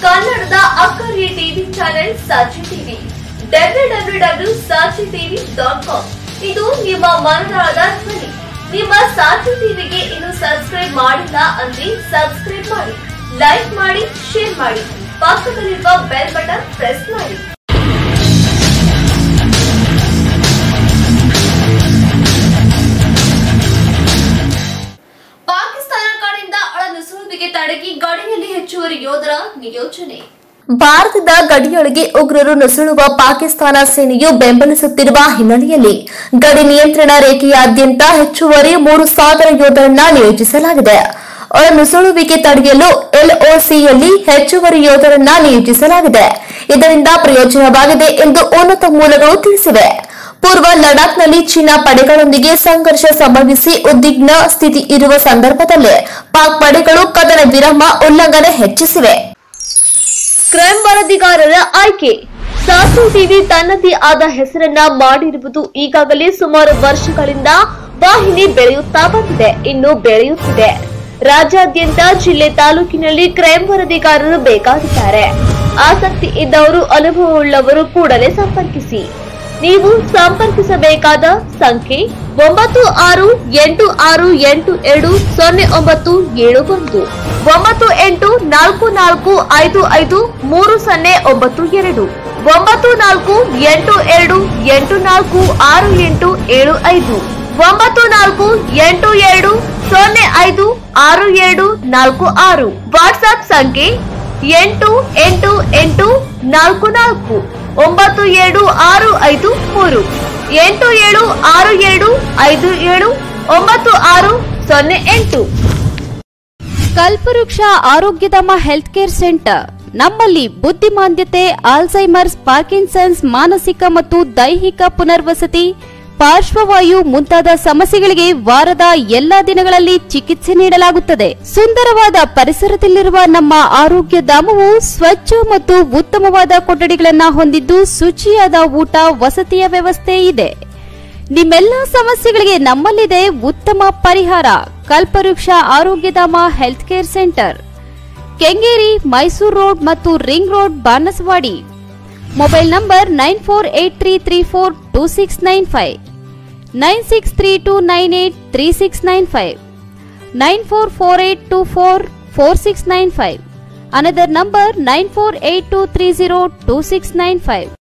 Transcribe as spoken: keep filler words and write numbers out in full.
ಕನ್ನಡದ ಅಕ್ಕರೆ TV channel Sakshi TV W W W Sakshi TV dot com ಇದು ನಿಮ್ಮ ಮನದಾಳದ ಧ್ವನಿ. ನಿಮ್ಮ ಸಾಕ್ಷಿ ಟಿವಿಗೆ ಇನ್ನು ಸಬ್ಸ್ಕ್ರೈಬ್ ಮಾಡಿಲ್ಲ ಅಂದ್ರೆ ಸಬ್ಸ್ಕ್ರೈಬ್ ಮಾಡಿ, ಲೈಕ್ ಮಾಡಿ, ಶೇರ್ ಮಾಡಿ, ಪಕ್ಕದಲ್ಲಿರುವ ಬೆಲ್ ಬಟನ್ ಪ್ರೆಸ್ ಮಾಡಿ. ಪಾಕಿಸ್ತಾನ ಕಡೆಯಿಂದ ಒಳನುಸುಳುವಿಕೆ ತಡೆಗೆ ಗಡಿಯಲ್ಲಿ ಹೆಚ್ಚುವರಿ ಯೋಧರ ನಿಯೋಜನೆ. ಭಾರತದ ಗಡಿಯೊಳಗೆ ಉಗ್ರರು ನುಸುಳುವ ಪಾಕಿಸ್ತಾನ ಸೇನೆಯು ಬೆಂಬಲಿಸುತ್ತಿರುವ ಹಿನ್ನೆಲೆಯಲ್ಲಿ ಗಡಿ ನಿಯಂತ್ರಣ ರೇಖೆಯಾದ್ಯಂತ ಹೆಚ್ಚುವರಿ ಮೂರು ಸಾವಿರ ಯೋಧರನ್ನ ನಿಯೋಜಿಸಲಾಗಿದೆ. ಒಳನುಸುಳುವಿಕೆ ತಡೆಯಲು ಎಲ್ಒಸಿಯಲ್ಲಿ ಹೆಚ್ಚುವರಿ ಯೋಧರನ್ನ ನಿಯೋಜಿಸಲಾಗಿದೆ. ಇದರಿಂದ ಪ್ರಯೋಜನವಾಗಿದೆ ಎಂದು ಉನ್ನತ ಮೂಲಗಳು ತಿಳಿಸಿವೆ. ಪೂರ್ವ ಲಡಾಖ್ನಲ್ಲಿ ಚೀನಾ ಪಡೆಗಳೊಂದಿಗೆ ಸಂಘರ್ಷ ಸಂಭವಿಸಿ ಉದ್ವಿಗ್ನ ಸ್ಥಿತಿ ಇರುವ ಸಂದರ್ಭದಲ್ಲೇ ಪಾಕ್ ಪಡೆಗಳು ಕದನ ವಿರಾಮ ಉಲ್ಲಂಘನೆ ಹೆಚ್ಚಿಸಿವೆ. ಕ್ರೈಂ ವರದಿಗಾರರ ಆಯ್ಕೆ. ಸಾಕ್ಷಿ ಟಿವಿ ತನ್ನದೇ ಆದ ಹೆಸರನ್ನ ಮಾಡಿರುವುದು ಈಗಾಗಲೇ ಸುಮಾರು ವರ್ಷಗಳಿಂದ ವಾಹಿನಿ ಬೆಳೆಯುತ್ತಾ ಬಂದಿದೆ, ಇನ್ನು ಬೆಳೆಯುತ್ತಿದೆ. ರಾಜ್ಯಾದ್ಯಂತ ಜಿಲ್ಲೆ ತಾಲೂಕಿನಲ್ಲಿ ಕ್ರೈಂ ವರದಿಗಾರರು ಬೇಕಾಗಿದ್ದಾರೆ. ಆಸಕ್ತಿ ಇದ್ದವರು, ಅನುಭವವುಳ್ಳವರು ಕೂಡಲೇ ಸಂಪರ್ಕಿಸಿ. ನೀವು ಸಂಪರ್ಕಿಸಬೇಕಾದ ಸಂಖ್ಯೆ ಒಂಬತ್ತು ಆರು ಎಂಟು ಆರು ಎಂಟು ಎರಡು ಸೊನ್ನೆ ಒಂಬತ್ತು ಏಳು ಒಂದು, ಒಂಬತ್ತು ಎಂಟು ನಾಲ್ಕು ನಾಲ್ಕು ಐದು ಐದು ಮೂರು ಸೊನ್ನೆ ಒಂಬತ್ತು ಎರಡು, ಒಂಬತ್ತು ನಾಲ್ಕು ಎಂಟು ಎರಡು ಎಂಟು ನಾಲ್ಕು ಆರು ಎಂಟು ಏಳು ಐದು, ಒಂಬತ್ತು ನಾಲ್ಕು ಎಂಟು ಎರಡು ಸೊನ್ನೆ ಐದು ಆರು ಏಳು ನಾಲ್ಕು ಆರು. ವಾಟ್ಸ್ಆಪ್ ಸಂಖ್ಯೆ ಎಂಟು ಎಂಟು ಎಂಟು ನಾಲ್ಕು ನಾಲ್ಕು ಒಂಬತ್ತು ಏಳು ಆರು ಐದು ಮೂರು, ಎಂಟು ಏಳು ಆರು ಏಳು ಐದು ಏಳು ಒಂಬತ್ತು ಆರು ಸೊನ್ನೆ ಎಂಟು. ಕಲ್ಪವೃಕ್ಷ ಆರೋಗ್ಯಧಾಮ ಹೆಲ್ತ್ ಕೇರ್ ಸೆಂಟರ್. ನಮ್ಮಲ್ಲಿ ಬುದ್ಧಿಮಾಂದ್ಯತೆ, ಆಲ್ಝೈಮರ್ಸ್, ಪಾರ್ಕಿನ್ಸನ್ಸ್, ಮಾನಸಿಕ ಮತ್ತು ದೈಹಿಕ ಪುನರ್ವಸತಿ, ಪಾರ್ಶ್ವವಾಯು ಮುಂತಾದ ಸಮಸ್ಯೆಗಳಿಗೆ ವಾರದ ಎಲ್ಲಾ ದಿನಗಳಲ್ಲಿ ಚಿಕಿತ್ಸೆ ನೀಡಲಾಗುತ್ತದೆ. ಸುಂದರವಾದ ಪರಿಸರದಲ್ಲಿರುವ ನಮ್ಮ ಆರೋಗ್ಯ ಧಾಮವು ಸ್ವಚ್ಛ ಮತ್ತು ಉತ್ತಮವಾದ ಕೊಠಡಿಗಳನ್ನು ಹೊಂದಿದ್ದು ಶುಚಿಯಾದ ಊಟ, ವಸತಿಯ ವ್ಯವಸ್ಥೆ ಇದೆ. ನಿಮ್ಮೆಲ್ಲ ಸಮಸ್ಯೆಗಳಿಗೆ ನಮ್ಮಲ್ಲಿದೆ ಉತ್ತಮ ಪರಿಹಾರ. Kalpavriksha Arogyadhama health care centre, Kengeri, Mysuru road ಮತ್ತು ring road, Banasawadi. Mobile number nine four eight three three four two six nine five, nine six three two nine eight three six nine five, nine four four eight two four four six nine five. Another number nine four eight two three zero two six nine five.